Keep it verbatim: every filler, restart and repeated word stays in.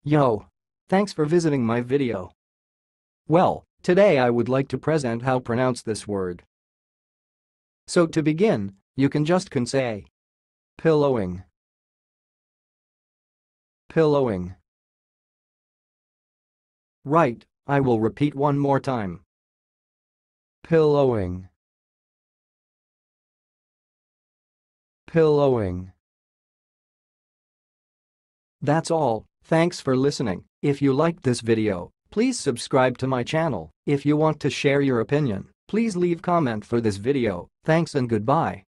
Yo! Thanks for visiting my video. Well, today I would like to present how pronounce this word. So to begin, you can just can say pillowing, pillowing. Right, I will repeat one more time. Pillowing, pillowing. That's all, thanks for listening. If you liked this video, please subscribe to my channel. If you want to share your opinion, please leave comment for this video. Thanks and goodbye.